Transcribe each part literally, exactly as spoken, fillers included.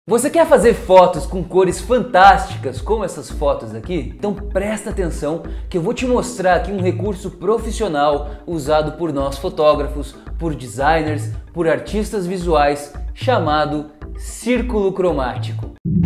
Você quer fazer fotos com cores fantásticas como essas fotos aqui? Então presta atenção que eu vou te mostrar aqui um recurso profissional usado por nós fotógrafos, por designers, por artistas visuais, chamado círculo cromático.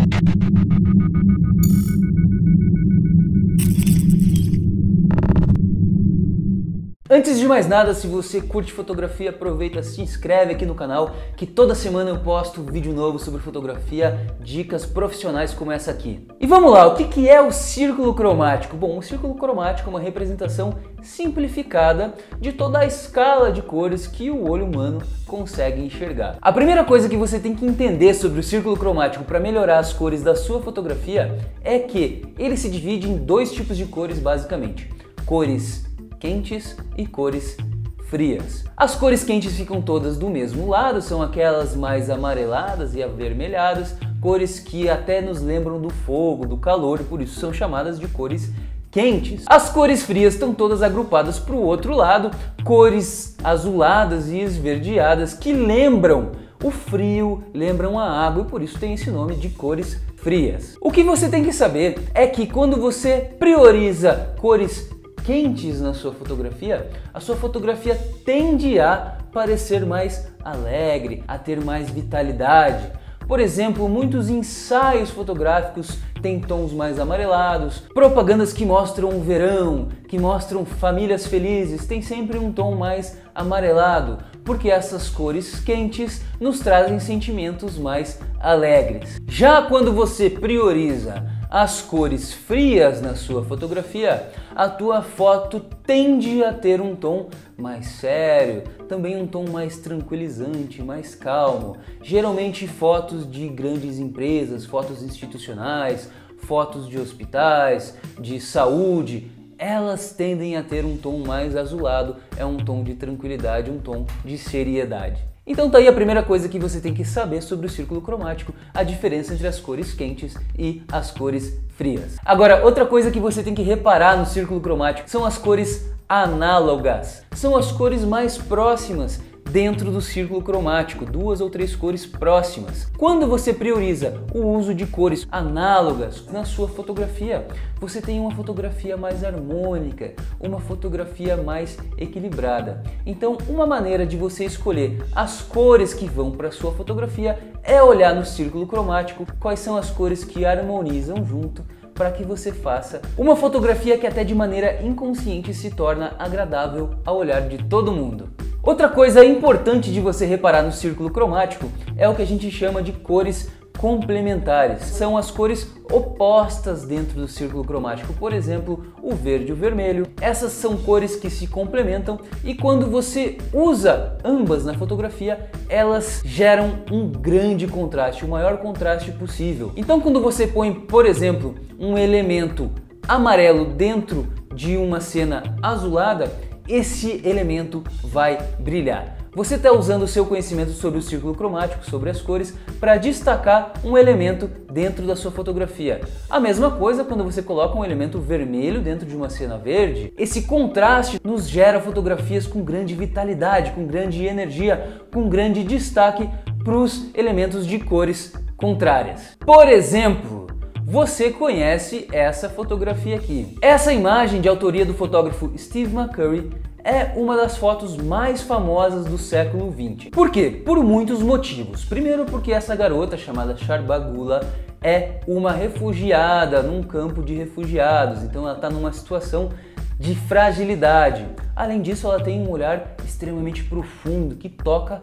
Antes de mais nada, se você curte fotografia, aproveita, se inscreve aqui no canal, que toda semana eu posto vídeo novo sobre fotografia, dicas profissionais como essa aqui. E vamos lá, o que é o círculo cromático? Bom, o círculo cromático é uma representação simplificada de toda a escala de cores que o olho humano consegue enxergar. A primeira coisa que você tem que entender sobre o círculo cromático para melhorar as cores da sua fotografia é que ele se divide em dois tipos de cores basicamente: cores quentes e cores frias. As cores quentes ficam todas do mesmo lado, são aquelas mais amareladas e avermelhadas, cores que até nos lembram do fogo, do calor, e por isso são chamadas de cores quentes. As cores frias estão todas agrupadas para o outro lado, cores azuladas e esverdeadas que lembram o frio, lembram a água e por isso tem esse nome de cores frias. O que você tem que saber é que quando você prioriza cores quentes na sua fotografia, a sua fotografia tende a parecer mais alegre, a ter mais vitalidade. Por exemplo, muitos ensaios fotográficos têm tons mais amarelados, propagandas que mostram o verão, que mostram famílias felizes, tem sempre um tom mais amarelado, porque essas cores quentes nos trazem sentimentos mais alegres. Já quando você prioriza as cores frias na sua fotografia, a tua foto tende a ter um tom mais sério, também um tom mais tranquilizante, mais calmo. Geralmente fotos de grandes empresas, fotos institucionais, fotos de hospitais, de saúde, elas tendem a ter um tom mais azulado, é um tom de tranquilidade, um tom de seriedade. Então tá aí a primeira coisa que você tem que saber sobre o círculo cromático, a diferença entre as cores quentes e as cores frias. Agora, outra coisa que você tem que reparar no círculo cromático são as cores análogas. São as cores mais próximas dentro do círculo cromático, duas ou três cores próximas. Quando você prioriza o uso de cores análogas na sua fotografia, você tem uma fotografia mais harmônica, uma fotografia mais equilibrada. Então, uma maneira de você escolher as cores que vão para a sua fotografia é olhar no círculo cromático quais são as cores que harmonizam junto, para que você faça uma fotografia que até de maneira inconsciente se torna agradável ao olhar de todo mundo. Outra coisa importante de você reparar no círculo cromático é o que a gente chama de cores complementares. São as cores opostas dentro do círculo cromático, por exemplo, o verde e o vermelho. Essas são cores que se complementam e quando você usa ambas na fotografia, elas geram um grande contraste, o maior contraste possível. Então quando você põe, por exemplo, um elemento amarelo dentro de uma cena azulada, esse elemento vai brilhar. Você está usando o seu conhecimento sobre o círculo cromático, sobre as cores, para destacar um elemento dentro da sua fotografia. A mesma coisa quando você coloca um elemento vermelho dentro de uma cena verde. Esse contraste nos gera fotografias com grande vitalidade, com grande energia, com grande destaque para os elementos de cores contrárias. Por exemplo, você conhece essa fotografia aqui. Essa imagem de autoria do fotógrafo Steve McCurry é uma das fotos mais famosas do século vinte. Por quê? Por muitos motivos. Primeiro porque essa garota chamada Sharbagula é uma refugiada num campo de refugiados, então ela está numa situação de fragilidade. Além disso, ela tem um olhar extremamente profundo que toca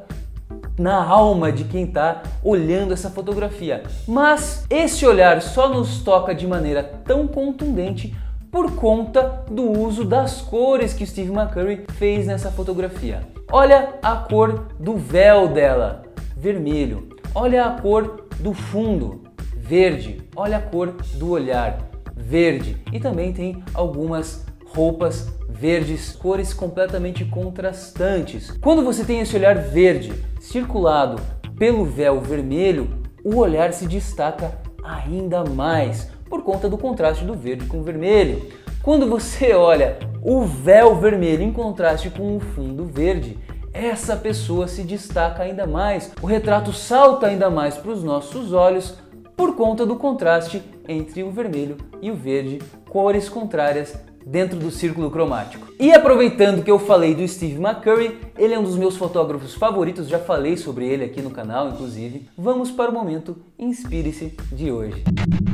na alma de quem está olhando essa fotografia. Mas esse olhar só nos toca de maneira tão contundente por conta do uso das cores que Steve McCurry fez nessa fotografia. Olha a cor do véu dela, vermelho. Olha a cor do fundo, verde. Olha a cor do olhar, verde. E também tem algumas roupas verdes, cores completamente contrastantes. Quando você tem esse olhar verde circulado pelo véu vermelho, o olhar se destaca ainda mais por conta do contraste do verde com o vermelho. Quando você olha o véu vermelho em contraste com o fundo verde, essa pessoa se destaca ainda mais, o retrato salta ainda mais para os nossos olhos por conta do contraste entre o vermelho e o verde, cores contrárias dentro do círculo cromático. E aproveitando que eu falei do Steve McCurry, ele é um dos meus fotógrafos favoritos, já falei sobre ele aqui no canal, inclusive. Vamos para o momento Inspire-se de hoje.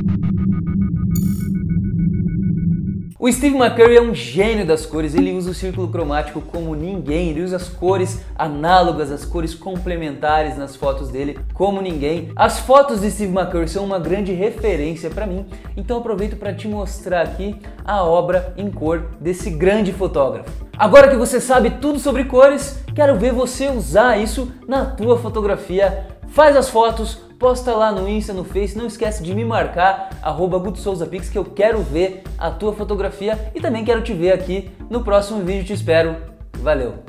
O Steve McCurry é um gênio das cores, ele usa o círculo cromático como ninguém, ele usa as cores análogas, as cores complementares nas fotos dele como ninguém. As fotos de Steve McCurry são uma grande referência para mim, então aproveito para te mostrar aqui a obra em cor desse grande fotógrafo. Agora que você sabe tudo sobre cores, quero ver você usar isso na tua fotografia. Faz as fotos, posta lá no Insta, no Face, não esquece de me marcar, arroba GutoSouzaPix, que eu quero ver a tua fotografia e também quero te ver aqui no próximo vídeo, te espero. Valeu!